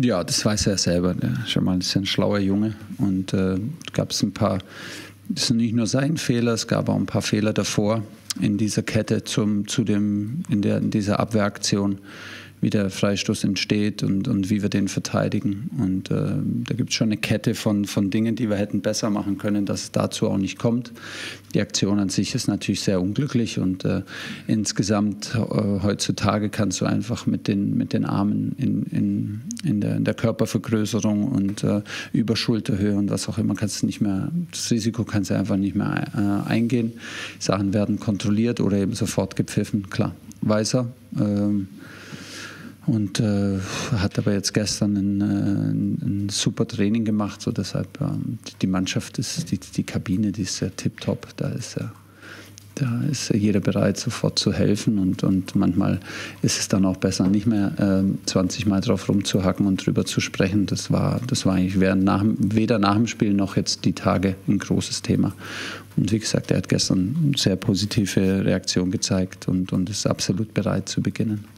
Ja, das weiß er selber. Der ist schon mal ein schlauer Junge. Und gab es ein paar, das ist nicht nur sein Fehler, es gab auch ein paar Fehler davor in dieser Kette in dieser Abwehraktion, wie der Freistoß entsteht und wie wir den verteidigen. Und da gibt es schon eine Kette von Dingen, die wir hätten besser machen können, dass es dazu auch nicht kommt. Die Aktion an sich ist natürlich sehr unglücklich und insgesamt heutzutage kannst du einfach mit den Armen in der Körpervergrößerung und über Schulterhöhe und was auch immer, das Risiko kannst du einfach nicht mehr eingehen. Sachen werden kontrolliert oder eben sofort gepfiffen, klar, weiß er. Und hat aber jetzt gestern ein super Training gemacht, so deshalb die Mannschaft die Kabine, die ist sehr tipptopp, da ist jeder bereit, sofort zu helfen und manchmal ist es dann auch besser, nicht mehr 20 Mal drauf rumzuhacken und drüber zu sprechen. Das war eigentlich weder nach dem Spiel noch jetzt die Tage ein großes Thema. Und wie gesagt, er hat gestern eine sehr positive Reaktion gezeigt und ist absolut bereit zu beginnen.